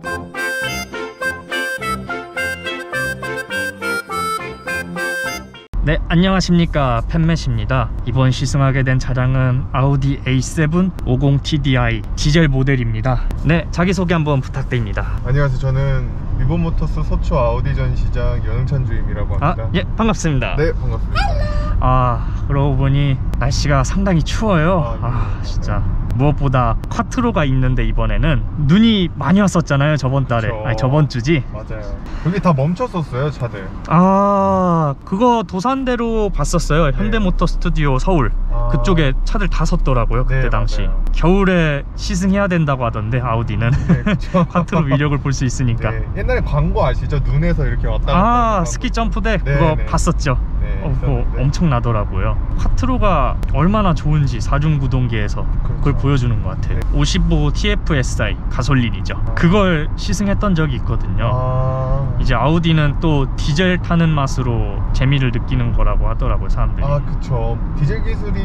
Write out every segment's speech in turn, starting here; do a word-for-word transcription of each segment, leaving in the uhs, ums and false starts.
네, 안녕하십니까, 팬맷입니다. 이번 시승하게 된 차량은 아우디 에이 세븐 오십 티 디 아이 디젤 모델입니다. 네, 자기소개 한번 부탁드립니다. 안녕하세요. 저는 리본모터스 서초 아우디 전시장 연흥찬 주임이라고 합니다. 아, 예, 반갑습니다. 네, 반갑습니다. 아, 그러고 보니 날씨가 상당히 추워요. 아, 네. 아, 진짜 무엇보다 쿼트로가 있는데 이번에는 눈이 많이 왔었잖아요, 저번 달에. 그쵸. 아니, 저번 주지. 맞아요. 여기 다 멈췄었어요, 차들. 아, 그거 도산대로 봤었어요. 네. 현대모터 스튜디오 서울. 아. 그쪽에 차들 다 섰더라고요, 그때 네, 당시. 맞아요. 겨울에 시승해야 된다고 하던데, 아우디는. 네, 그쵸. 쿼트로 위력을 볼 수 있으니까. 네, 옛날에 광고 아시죠? 눈에서 이렇게 왔다 갔다 아, 하는 스키 점프대. 네, 그거 네. 봤었죠. 네, 어, 그거 있었는데. 엄청나더라고요. 쿼트로가 얼마나 좋은지 사중구동기에서 그렇죠. 그걸 보여주는 것 같아요. 네. 오십오 티 에프 에스 아이 가솔린이죠. 아. 그걸 시승했던 적이 있거든요. 아, 이제 아우디는 또 디젤 타는 맛으로 재미를 느끼는 거라고 하더라고요, 사람들이. 아, 그쵸. 디젤 기술이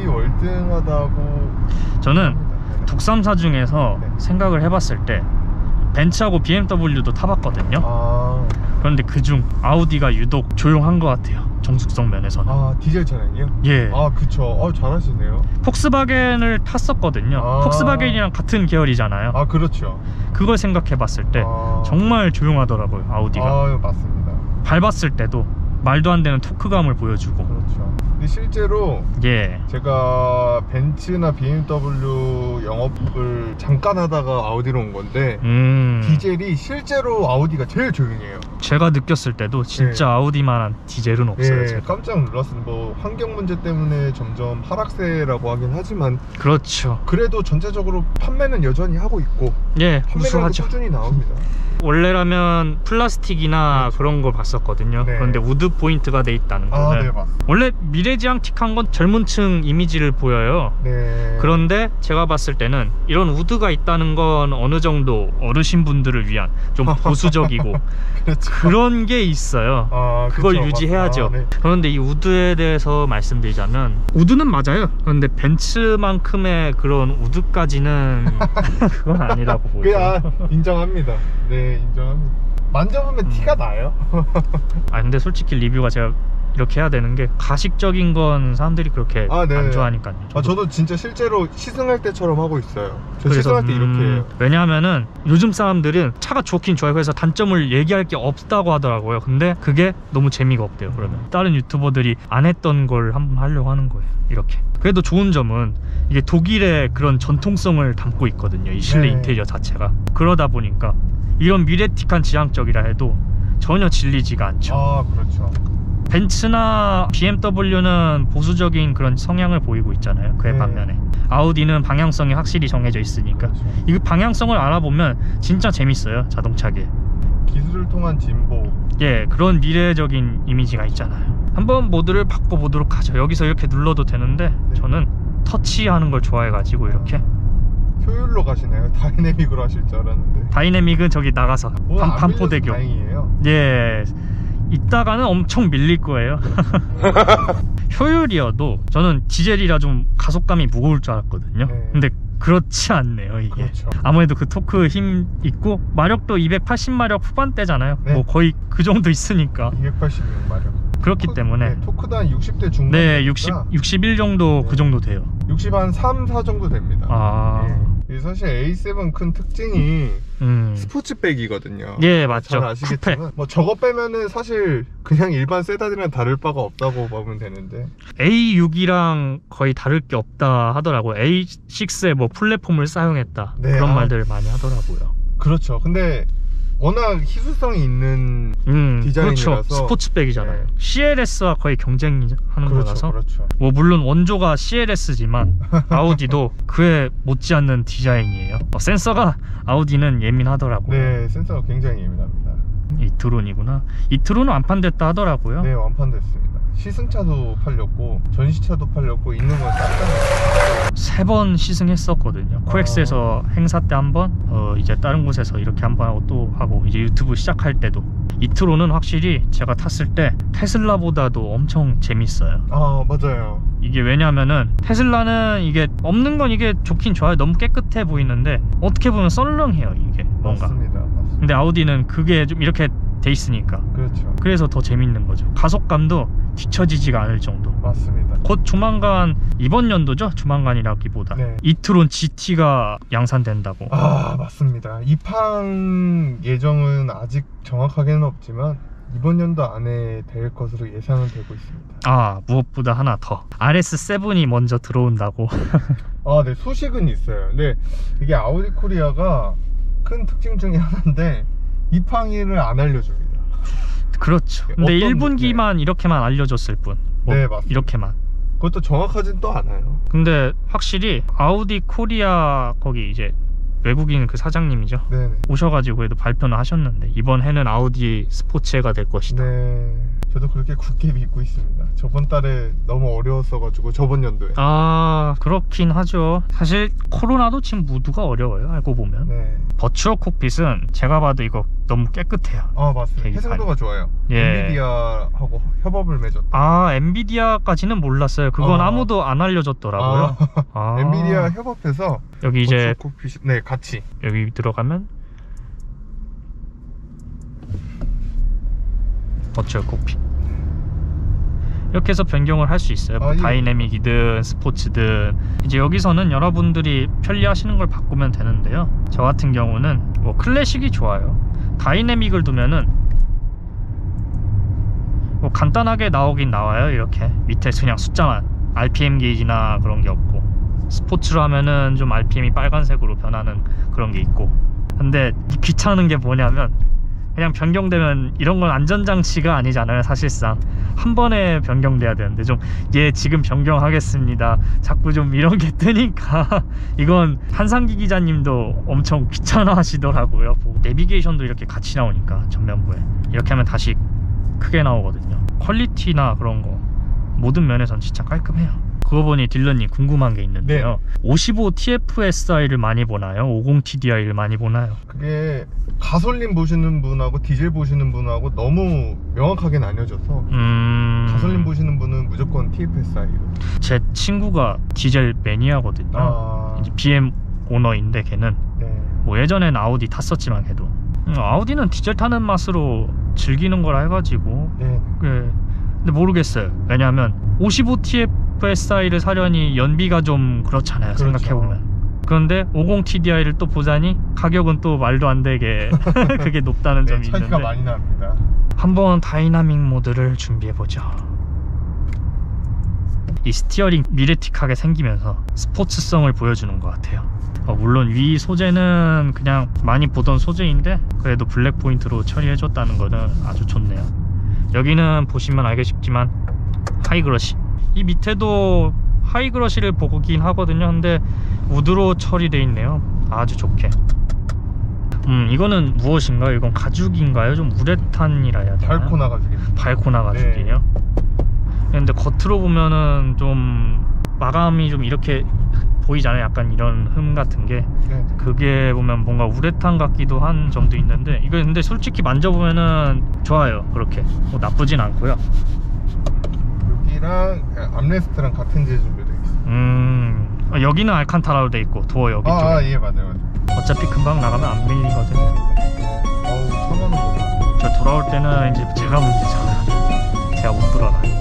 월등하다고. 저는 합니다. 독삼사 중에서 네. 생각을 해봤을 때 벤츠하고 비 엠 더블유도 타봤거든요. 아, 그런데 그중 아우디가 유독 조용한 것 같아요, 정숙성 면에서는. 아, 디젤 차량이요? 예. 아, 그쵸. 아, 잘하시네요. 폭스바겐을 탔었거든요. 아. 폭스바겐이랑 같은 계열이잖아요. 아, 그렇죠. 그걸 생각해봤을 때 아. 정말 조용하더라고요, 아우디가. 아, 맞습니다. 밟았을 때도 말도 안 되는 토크감을 보여주고. 그렇죠. 근데 실제로 예. 제가 벤츠나 비 엠 더블유 영업을 잠깐 하다가 아우디로 온 건데 음. 디젤이 실제로 아우디가 제일 조용해요. 제가 느꼈을 때도 진짜 네. 아우디만한 디젤은 없어요. 예, 제가. 깜짝 놀랐어요. 뭐 환경 문제 때문에 점점 하락세라고 하긴 하지만 그렇죠. 그래도 전체적으로 판매는 여전히 하고 있고 예, 판매량도 우수하죠. 꾸준히 나옵니다. 원래라면 플라스틱이나 그렇죠. 그런 걸 봤었거든요. 네. 그런데 우드 포인트가 돼 있다는 아, 거는 네, 맞습니다. 원래 미래지향틱한 건 젊은 층 이미지를 보여요. 네. 그런데 제가 봤을 때는 이런 우드가 있다는 건 어느 정도 어르신분들을 위한 좀 보수적이고 그렇죠. 그런 게 있어요. 아, 그걸 그쵸, 유지해야죠. 맞- 아, 네. 그런데 이 우드에 대해서 말씀드리자면 우드는 맞아요. 그런데 벤츠만큼의 그런 우드까지는 그건 아니라고 그, 보여요. 아, 인정합니다. 네, 인정합니다. 만져보면 음. 티가 나요. 아, 근데 솔직히 리뷰가 제가 이렇게 해야 되는 게 가식적인 건 사람들이 그렇게 아, 네네. 안 좋아하니까요. 아, 저도 진짜 실제로 시승할 때처럼 하고 있어요. 저 그래서, 시승할 때 이렇게 음, 해요. 왜냐하면은 요즘 사람들은 차가 좋긴 좋아요. 그래서 단점을 얘기할 게 없다고 하더라고요. 근데 그게 너무 재미가 없대요. 그러면 다른 유튜버들이 안 했던 걸 한번 하려고 하는 거예요, 이렇게. 그래도 좋은 점은 이게 독일의 그런 전통성을 담고 있거든요, 이 실내 네. 인테리어 자체가. 그러다 보니까 이런 미래틱한 지향적이라 해도 전혀 질리지가 않죠. 아, 그렇죠. 벤츠나 비 엠 더블유는 보수적인 그런 성향을 보이고 있잖아요. 그에 네. 반면에 아우디는 방향성이 확실히 정해져 있으니까 그렇죠. 이 방향성을 알아보면 진짜 재밌어요, 자동차계. 기술을 통한 진보. 예, 그런 미래적인 이미지가 있잖아요. 한번 모드를 바꿔보도록 하죠. 여기서 이렇게 눌러도 되는데 네. 저는 터치하는 걸 좋아해가지고 이렇게. 효율로 가시나요? 다이내믹으로 하실 줄 알았는데. 다이내믹은 저기 나가서 뭐, 반, 안 반포대교. 밀려서 다행이에요. 예, 이따가는 엄청 밀릴 거예요. 효율이어도 저는 디젤이라 좀 가속감이 무거울 줄 알았거든요. 네. 근데 그렇지 않네요, 이게. 그렇죠. 아무래도 그 토크 힘 있고 마력도 이백팔십 마력 후반대잖아요. 네. 뭐 거의 그 정도 있으니까. 이백팔십육 마력. 그렇기 토크, 때문에 네, 토크도 한 육십 대 중반. 네, 육십, 육십일 정도. 네. 그 정도 돼요. 육십 한 삼, 사 정도 됩니다. 아, 네. 사실 에이 세븐 큰 특징이 음, 스포츠백이거든요. 예, 맞죠. 잘 아시겠지만 뭐 저거 빼면은 사실 그냥 일반 세단이랑 다를 바가 없다고 보면 되는데. 에이 식스랑 거의 다를 게 없다 하더라고요. 에이 식스에 뭐 플랫폼을 사용했다, 네, 그런 아. 말들 많이 하더라고요. 그렇죠. 근데 워낙 희소성이 있는 음, 디자인이라서. 그렇죠. 스포츠백이잖아요. 네. 씨 엘 에스와 거의 경쟁하는 그렇죠, 거라서. 그렇죠. 뭐 물론 원조가 씨 엘 에스지만 아우디도 그에 못지않는 디자인이에요. 어, 센서가 아우디는 예민하더라고요. 네, 센서가 굉장히 예민합니다. 이트론이구나. 이트론은 완판됐다 하더라고요. 네, 완판됐습니다. 시승차도 팔렸고 전시차도 팔렸고 있는 건 싹 다. 세 번 시승했었거든요. 코엑스에서 행사 때 한 번, 어, 이제 다른 곳에서 이렇게 한 번 하고 또 하고, 이제 유튜브 시작할 때도. 이트론은 확실히 제가 탔을 때 테슬라보다도 엄청 재밌어요. 아, 맞아요. 이게 왜냐면은 테슬라는 이게 없는 건 이게 좋긴 좋아요. 너무 깨끗해 보이는데 어떻게 보면 썰렁해요, 이게 뭔가. 맞습니다. 맞습니다. 근데 아우디는 그게 좀 이렇게 돼 있으니까 그렇죠. 그래서 더 재밌는 거죠. 가속감도 뒤처지지가 않을 정도. 맞습니다. 곧 조만간 이번 연도죠? 조만간이라기보다 네. 이트론 지티가 양산된다고. 아 맞습니다. 입항 예정은 아직 정확하게는 없지만 이번 연도 안에 될 것으로 예상은 되고 있습니다. 아 무엇보다 하나 더 알에스 세븐이 먼저 들어온다고. 아, 네, 소식은 있어요. 근데 이게 아우디 코리아가 큰 특징 중에 하나인데 입항일을 안 알려줍니다. 그렇죠. 네, 근데 어떤- 일 분기만 이렇게만 알려줬을 뿐. 뭐 네, 맞습니다. 이렇게만. 그것도 정확하진 또 않아요. 근데 확실히 아우디 코리아 거기 이제 외국인 그 사장님이죠. 네네. 오셔가지고 그래도 발표는 하셨는데 이번 해는 아우디 스포츠해가 될 것이다. 네, 저도 그렇게 굳게 믿고 있습니다. 저번 달에 너무 어려웠어가지고 저번 연도에. 아 그렇긴 하죠. 사실 코로나도 지금 모두가 어려워요. 알고 보면. 네. 버추얼 콕핏은 제가 봐도 이거 너무 깨끗해요. 아 맞습니다. 계기판. 해상도가 좋아요. 예. 엔비디아하고 협업을 맺었다. 아 엔비디아까지는 몰랐어요. 그건 아. 아무도 안 알려줬더라고요. 아, 엔비디아 협업해서 여기 이제 콕핏, 네 같이. 여기 들어가면 버추얼 콕핏 이렇게 해서 변경을 할 수 있어요. 뭐 아, 예. 다이내믹이든 스포츠든 이제 여기서는 여러분들이 편리하시는 걸 바꾸면 되는데요. 저 같은 경우는 뭐 클래식이 좋아요. 다이내믹을 두면은 뭐 간단하게 나오긴 나와요. 이렇게 밑에 그냥 숫자만 알피엠 게이지나 그런 게 없고, 스포츠로 하면은 좀 알피엠이 빨간색으로 변하는 그런 게 있고. 근데 귀찮은 게 뭐냐면 그냥 변경되면 이런 건 안전장치가 아니잖아요. 사실상 한 번에 변경돼야 되는데 좀 얘 지금 변경하겠습니다 자꾸 좀 이런 게 뜨니까 이건 한상기 기자님도 엄청 귀찮아 하시더라고요. 뭐 내비게이션도 이렇게 같이 나오니까 전면부에 이렇게 하면 다시 크게 나오거든요. 퀄리티나 그런 거 모든 면에선 진짜 깔끔해요. 그거 보니 딜러님 궁금한 게 있는데요. 네. 오십오 티에프에스아이를 많이 보나요? 오십 티디아이를 많이 보나요? 그게 가솔린 보시는 분하고 디젤 보시는 분하고 너무 명확하게 나뉘어져서 음... 가솔린 보시는 분은 무조건 티에프에스아이로. 제 친구가 디젤 매니아거든요. 아, 이제 비엠 오너인데 걔는 네. 뭐 예전엔 아우디 탔었지만 걔도 음, 아우디는 디젤 타는 맛으로 즐기는 거라 해가지고 네. 예. 근데 모르겠어요. 왜냐하면 오십오 티에프에스아이를 사려니 연비가 좀 그렇잖아요. 그렇죠. 생각해보면. 그런데 오십 티디아이를 또 보자니 가격은 또 말도 안 되게 그게 높다는 네, 점이 차이가 있는데 많이 납니다. 한번 다이나믹 모드를 준비해보죠. 이 스티어링 미래틱하게 생기면서 스포츠성을 보여주는 것 같아요. 어, 물론 위 소재는 그냥 많이 보던 소재인데 그래도 블랙 포인트로 처리해줬다는 거는 아주 좋네요. 여기는 보시면 알겠지만 하이그러시, 이 밑에도 하이그러시를 보긴 하거든요. 근데 우드로 처리되어 있네요. 아주 좋게. 음 이거는 무엇인가요? 이건 가죽인가요? 좀 우레탄이라 해야 되나? 밟고 나가지고. 밟고나 가죽이에요. 근데 겉으로 보면은 좀 마감이 좀 이렇게 보이잖아요. 약간 이런 흠 같은 게. 네. 그게 보면 뭔가 우레탄 같기도 한 점도 있는데 이거 근데 솔직히 만져보면은 좋아요. 그렇게 뭐 나쁘진 않고요. 여기랑 암레스트랑 같은 재질로 되어 있어요. 음 어, 여기는 알칸타라로 돼 있고 도어 여기 쪽에. 아, 예, 맞아요, 맞아요. 어차피 금방 나가면 안 밀리거든요. 어우, 천원 원. 저 돌아올 때는 이제 제가 문제잖아요. 제가 못 돌아가요.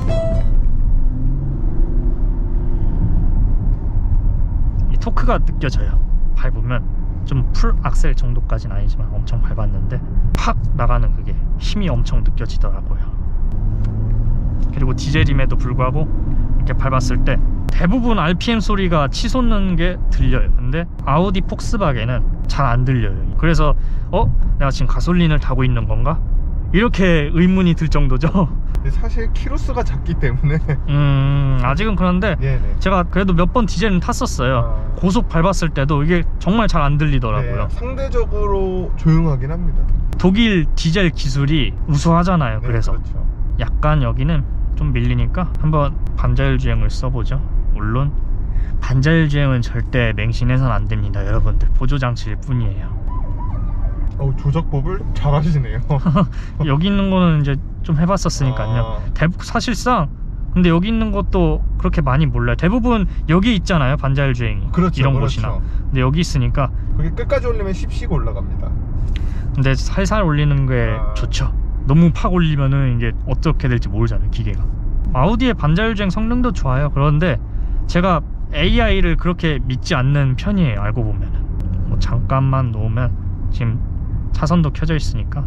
이 토크가 느껴져요. 밟으면 좀 풀 악셀 정도까지는 아니지만 엄청 밟았는데 팍 나가는 그게 힘이 엄청 느껴지더라고요. 그리고 디젤임에도 불구하고 이렇게 밟았을 때 대부분 알피엠 소리가 치솟는 게 들려요. 근데 아우디 폭스바겐은 잘 안 들려요. 그래서 어? 내가 지금 가솔린을 타고 있는 건가? 이렇게 의문이 들 정도죠. 근데 사실 키로수가 작기 때문에. 음 아직은 그런데 네네. 제가 그래도 몇 번 디젤은 탔었어요. 아. 고속 밟았을 때도 이게 정말 잘 안 들리더라고요. 네, 상대적으로 조용하긴 합니다. 독일 디젤 기술이 우수하잖아요. 네, 그래서 그렇죠. 약간 여기는 좀 밀리니까 한번 반자율 주행을 써보죠. 물론 반자율 주행은 절대 맹신해서는 안 됩니다. 여러분들 보조장치일 뿐이에요. 어, 조작법을 잘 하시네요. 여기 있는 거는 이제 좀 해봤었으니까요. 아. 대부, 사실상 근데 여기 있는 것도 그렇게 많이 몰라요. 대부분 여기 있잖아요. 반자율 주행이. 그렇죠, 이런 그렇죠. 곳이나. 근데 여기 있으니까 그게 끝까지 올리면 십씩 올라갑니다. 근데 살살 올리는 게 아. 좋죠. 너무 팍 올리면은 이게 어떻게 될지 모르잖아요, 기계가. 아우디의 반자율주행 성능도 좋아요. 그런데 제가 에이아이를 그렇게 믿지 않는 편이에요, 알고 보면은. 뭐 잠깐만 놓으면 지금 차선도 켜져 있으니까.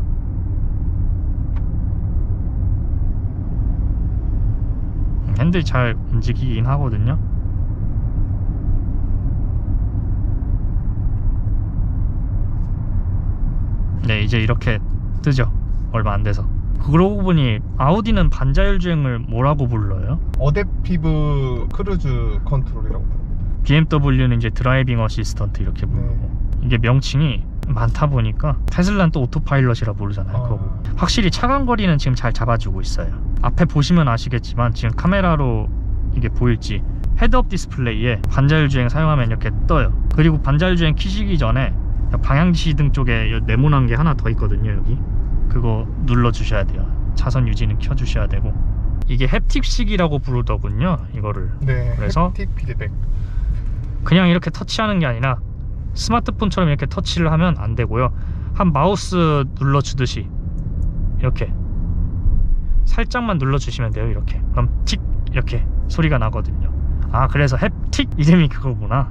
핸들이 잘 움직이긴 하거든요. 네, 이제 이렇게 뜨죠. 얼마 안 돼서. 그러고 보니 아우디는 반자율 주행을 뭐라고 불러요? 어댑티브 크루즈 컨트롤이라고 부릅니다. 비엠더블유는 이제 드라이빙 어시스턴트 이렇게 부르고. 네. 이게 명칭이 많다 보니까 테슬라는 또 오토파일럿이라 부르잖아요. 아. 그거. 확실히 차간 거리는 지금 잘 잡아주고 있어요. 앞에 보시면 아시겠지만 지금 카메라로 이게 보일지 헤드업 디스플레이에 반자율 주행 사용하면 이렇게 떠요. 그리고 반자율 주행 키시기 전에 방향지시등 쪽에 네모난 게 하나 더 있거든요. 여기 그거 눌러 주셔야 돼요. 차선 유지는 켜 주셔야 되고. 이게 햅틱식이라고 부르더군요, 이거를. 네. 그래서 햅틱 피드백. 그냥 이렇게 터치하는 게 아니라 스마트폰처럼 이렇게 터치를 하면 안 되고요. 한 마우스 눌러 주듯이 이렇게 살짝만 눌러 주시면 돼요. 이렇게. 그럼 틱 이렇게 소리가 나거든요. 아, 그래서 햅틱 이름이 그거구나.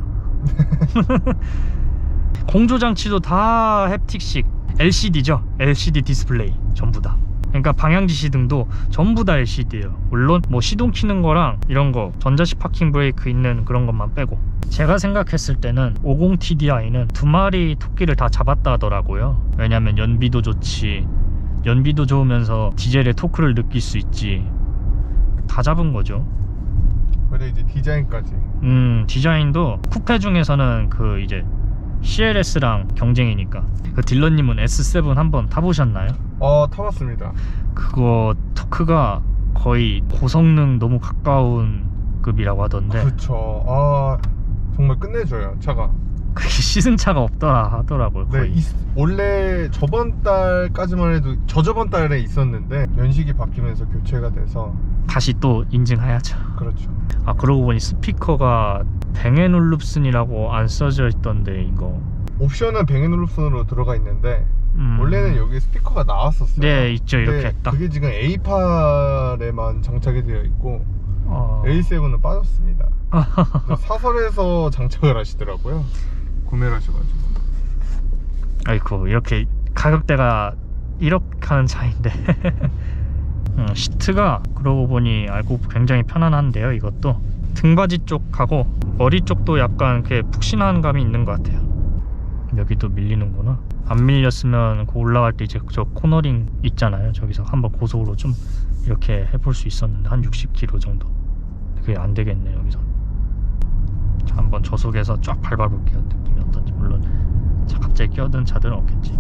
공조장치도 다 햅틱식 엘시디죠. 엘시디 디스플레이 전부 다. 그러니까 방향지시등도 전부 다 엘시디예요. 물론 뭐 시동 키는 거랑 이런 거 전자식 파킹 브레이크 있는 그런 것만 빼고. 제가 생각했을 때는 오십 티디아이는 두 마리 토끼를 다 잡았다 하더라고요. 왜냐면 연비도 좋지, 연비도 좋으면서 디젤의 토크를 느낄 수 있지. 다 잡은 거죠. 근데 이제 디자인까지. 음, 디자인도 쿠페 중에서는 그 이제 씨엘에스랑 경쟁이니까. 그 딜러님은 에스 세븐 한번 타보셨나요? 어, 타봤습니다. 그거 토크가 거의 고성능 너무 가까운 급이라고 하던데. 그렇죠. 아, 정말 끝내줘요, 차가. 그게 시승차가 없더라 하더라고요, 네, 거의. 이- 원래 저번 달까지만 해도 저저번 달에 있었는데 연식이 바뀌면서 교체가 돼서. 다시 또 인증해야죠. 그렇죠. 아, 그러고 보니 스피커가 뱅앤올룹슨이라고 안 써져 있던데 이거. 옵션은 뱅앤올룹슨으로 들어가 있는데 음. 원래는 여기 스피커가 나왔었어요. 네, 있죠. 이렇게 근데 딱. 그게 지금 에이팔에만 장착이 되어 있고 어... 에이 세븐은 빠졌습니다. 그래서 사설에서 장착을 하시더라고요. 구매를 하셔가지고. 아이고, 이렇게 가격대가 일억 하는 차인데. 음, 시트가 그러고 보니 알고 굉장히 편안한데요. 이것도 등받이 쪽하고 머리 쪽도 약간 이렇게 푹신한 감이 있는 것 같아요. 여기도 밀리는구나. 안 밀렸으면 그 올라갈 때 이제 저 코너링 있잖아요. 저기서 한번 고속으로 좀 이렇게 해볼 수 있었는데 한 육십 킬로미터 정도. 그게 안 되겠네 여기서. 자, 한번 저속에서 쫙 밟아볼게요. 느낌이 어떤지. 물론 자, 갑자기 끼어든 차들은 없겠지.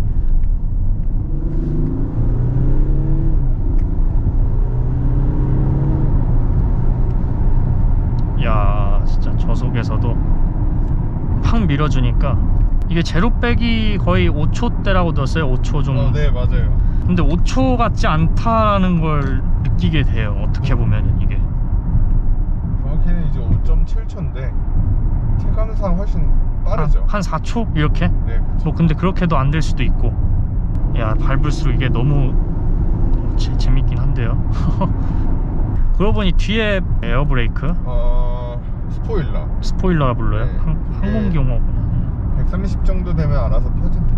야, 진짜 저속에서도 팍 밀어주니까. 이게 제로백이 거의 오 초대라고 들었어요. 오 초 좀. 어, 네, 맞아요. 근데 오 초 같지 않다라는 걸 느끼게 돼요. 어떻게 보면은 이게. 정확히는 이제 오 점 칠 초인데 체감상 훨씬 빠르죠. 한, 한 사 초 이렇게? 네, 그렇죠. 뭐 근데 그렇게도 안 될 수도 있고. 야, 밟을수록 이게 너무 재, 재밌긴 한데요. 그러고 보니 뒤에 에어브레이크 어, 스포일러 스포일러가 불러요. 네. 항, 항공기용어구나. 백삼십 정도 되면 알아서 펴집니다.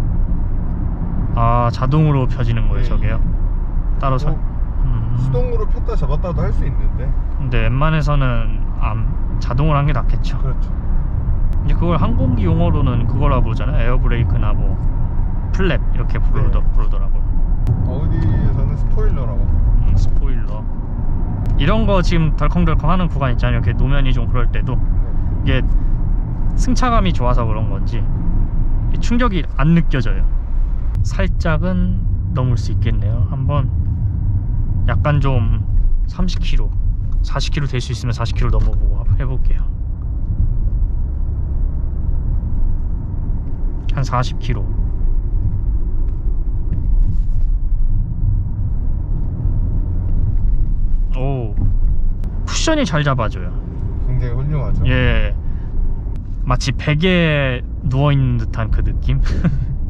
아, 자동으로 펴지는 거예요. 네. 저게요? 따로 사... 뭐, 음. 수동으로 폈다 잡았다도 할 수 있는데. 근데 웬만해서는 안, 자동으로 한 게 낫겠죠. 그렇죠. 이제 그걸 항공기 용어로는 그거라 부르잖아요. 에어브레이크나 뭐 플랩 이렇게 부르더, 네. 부르더라고요. 아우디에서는 스포일러라고. 음, 스포일러. 이런 거 지금 덜컹덜컹 하는 구간 있잖아요. 이렇게 노면이 좀 그럴 때도 네. 이게 승차감이 좋아서 그런 건지 충격이 안 느껴져요. 살짝은 넘을 수 있겠네요. 한번 약간 좀 삼십 킬로미터, 사십 킬로미터 될 수 있으면 사십 킬로미터 넘어보고 한번 해볼게요. 한 사십 킬로미터. 오, 쿠션이 잘 잡아줘요. 굉장히 훌륭하죠. 예, 마치 베개에 누워있는 듯한 그 느낌.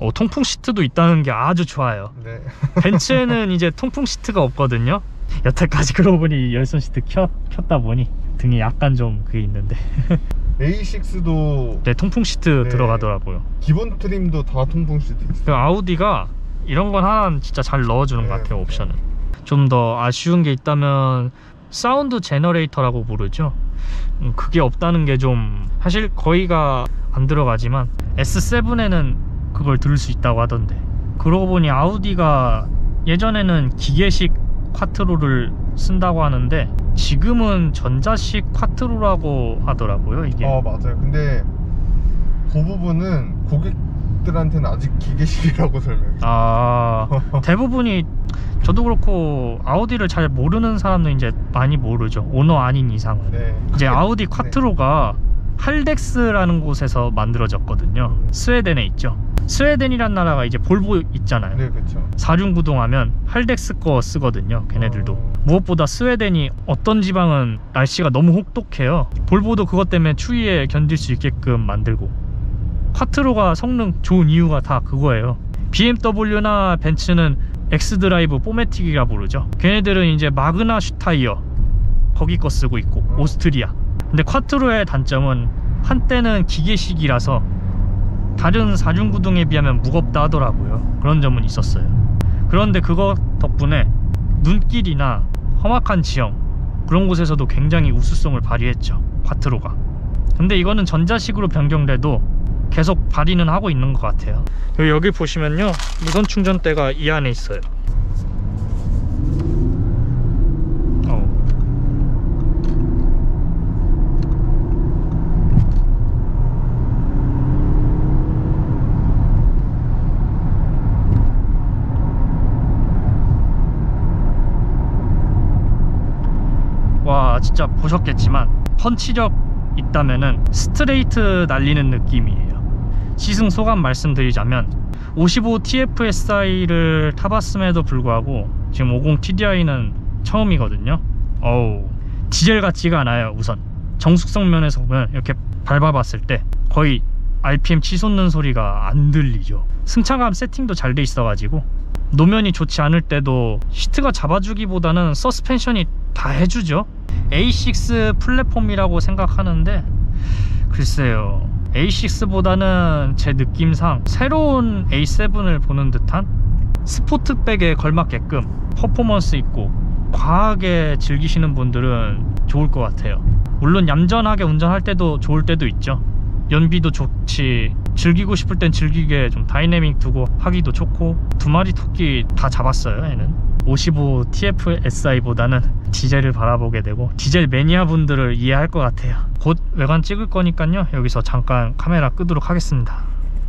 어, 통풍 시트도 있다는 게 아주 좋아요. 네. 벤츠에는 이제 통풍 시트가 없거든요. 여태까지 그러고 보니 열선 시트 켜, 켰다 보니 등이 약간 좀 그게 있는데 에이 식스도 네, 통풍 시트 네. 들어가더라고요. 기본 트림도 다 통풍 시트 있어요. 그 아우디가 이런 건 하나 진짜 잘 넣어주는 네. 것 같아요. 옵션을 좀 더 아쉬운 게 있다면 사운드 제너레이터라고 부르죠. 음, 그게 없다는 게 좀 사실 거의가 안 들어가지만 에스 세븐에는 그걸 들을 수 있다고 하던데, 그러고 보니 아우디가 예전에는 기계식 쿼트로를 쓴다고 하는데 지금은 전자식 쿼트로라고 하더라고요. 이게 어 맞아요. 근데 그 부분은 고객들한테는 아직 기계식이라고 설명해요. 아 대부분이, 저도 그렇고 아우디를 잘 모르는 사람은 이제 많이 모르죠. 오너 아닌 이상은. 네. 이제 아우디 쿼트로가 할덱스라는 곳에서 만들어졌거든요. 스웨덴에 있죠. 스웨덴이란 나라가 이제 볼보 있잖아요. 네, 그렇죠. 사륜구동하면 할덱스 거 쓰거든요. 걔네들도. 어... 무엇보다 스웨덴이 어떤 지방은 날씨가 너무 혹독해요. 볼보도 그것 때문에 추위에 견딜 수 있게끔 만들고, 쿼트로가 성능 좋은 이유가 다 그거예요. 비엠더블유나 벤츠는 엑스드라이브 포매틱이라 부르죠. 걔네들은 이제 마그나 슈타이어 거기 거 쓰고 있고, 오스트리아. 근데 쿼트로의 단점은 한때는 기계식이라서 다른 사륜구동에 비하면 무겁다 하더라고요. 그런 점은 있었어요. 그런데 그거 덕분에 눈길이나 험악한 지형 그런 곳에서도 굉장히 우수성을 발휘했죠, 쿼트로가. 근데 이거는 전자식으로 변경돼도 계속 발휘는 하고 있는 것 같아요. 여기 보시면요, 무선 충전대가 이 안에 있어요. 어. 와, 진짜 보셨겠지만 펀치력 있다면은 스트레이트 날리는 느낌이에요. 시승 소감 말씀드리자면 오십오 티에프에스아이를 타봤음에도 불구하고 지금 오십 티디아이는 처음이거든요. 어우, 디젤 같지가 않아요. 우선 정숙성 면에서 보면 이렇게 밟아봤을 때 거의 알피엠 치솟는 소리가 안 들리죠. 승차감 세팅도 잘 돼 있어 가지고 노면이 좋지 않을 때도 시트가 잡아주기보다는 서스펜션이 다 해주죠. 에이 식스 플랫폼이라고 생각하는데 글쎄요, 에이 식스보다는 제 느낌상 새로운 에이 세븐을 보는 듯한, 스포트백에 걸맞게끔 퍼포먼스 있고 과하게 즐기시는 분들은 좋을 것 같아요. 물론 얌전하게 운전할 때도 좋을 때도 있죠. 연비도 좋지, 즐기고 싶을 땐 즐기게 좀 다이내믹 두고 하기도 좋고, 두 마리 토끼 다 잡았어요. 얘는 오십오 티에프에스아이보다는 디젤을 바라보게 되고, 디젤 매니아 분들을 이해할 것 같아요. 곧 외관 찍을 거니까요, 여기서 잠깐 카메라 끄도록 하겠습니다.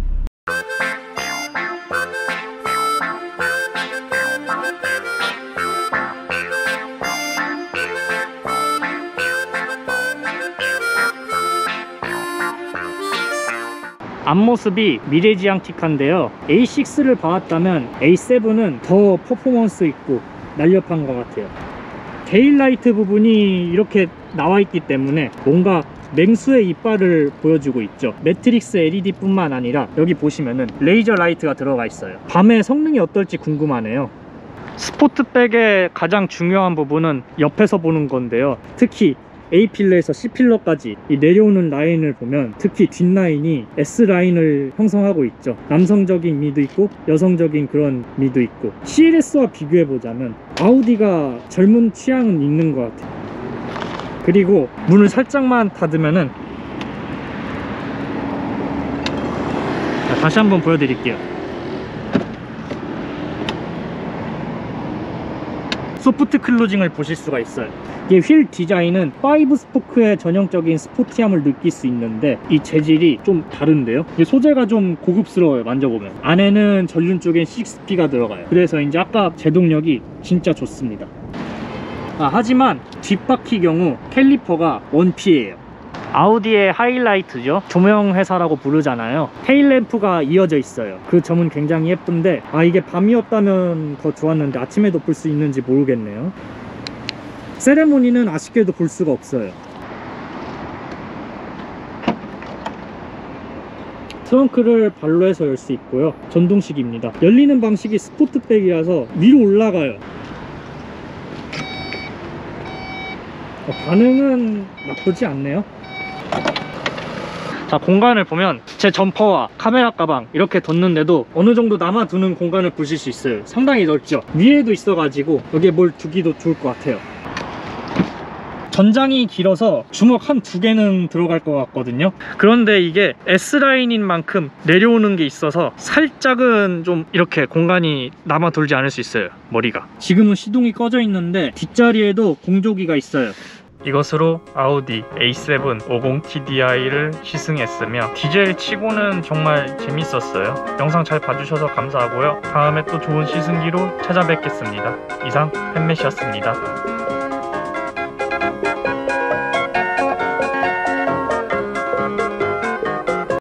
앞모습이 미래지향틱한데요, 에이 식스를 봐왔다면 에이 세븐은 더 퍼포먼스 있고 날렵한 것 같아요. 테일라이트 부분이 이렇게 나와 있기 때문에 뭔가 맹수의 이빨을 보여주고 있죠. 매트릭스 엘이디 뿐만 아니라 여기 보시면은 레이저 라이트가 들어가 있어요. 밤에 성능이 어떨지 궁금하네요. 스포트백의 가장 중요한 부분은 옆에서 보는 건데요, 특히 A필러에서 C필러까지 이 내려오는 라인을 보면 특히 뒷라인이 S라인을 형성하고 있죠. 남성적인 미도 있고 여성적인 그런 미도 있고, 씨엘에스와 비교해보자면 아우디가 젊은 취향은 있는 것 같아요. 그리고 문을 살짝만 닫으면은, 자, 다시 한번 보여드릴게요. 소프트 클로징을 보실 수가 있어요. 이게 휠 디자인은 파이브 스포크의 전형적인 스포티함을 느낄 수 있는데 이 재질이 좀 다른데요. 이게 소재가 좀 고급스러워요. 만져보면 안에는 전륜 쪽엔 식스 피가 들어가요. 그래서 이제 아까 제동력이 진짜 좋습니다. 아, 하지만 뒷바퀴 경우 캘리퍼가 원 피예요 아우디의 하이라이트죠. 조명 회사라고 부르잖아요. 테일램프가 이어져 있어요. 그 점은 굉장히 예쁜데, 아, 이게 밤이었다면 더 좋았는데 아침에도 볼 수 있는지 모르겠네요. 세레모니는 아쉽게도 볼 수가 없어요. 트렁크를 발로 해서 열 수 있고요. 전동식입니다. 열리는 방식이 스포트백이라서 위로 올라가요. 어, 반응은 나쁘지 않네요. 자, 공간을 보면 제 점퍼와 카메라 가방 이렇게 뒀는데도 어느 정도 남아두는 공간을 보실 수 있어요. 상당히 넓죠. 위에도 있어가지고 여기에 뭘 두기도 좋을 것 같아요. 전장이 길어서 주먹 한 두 개는 들어갈 것 같거든요. 그런데 이게 S라인인 만큼 내려오는 게 있어서 살짝은 좀 이렇게 공간이 남아 돌지 않을 수 있어요. 머리가. 지금은 시동이 꺼져 있는데 뒷자리에도 공조기가 있어요. 이것으로 아우디 에이 세븐 오십 티 디 아이를 시승했으며 디젤 치고는 정말 재밌었어요. 영상 잘 봐주셔서 감사하고요. 다음에 또 좋은 시승기로 찾아뵙겠습니다. 이상 팬매시였습니다.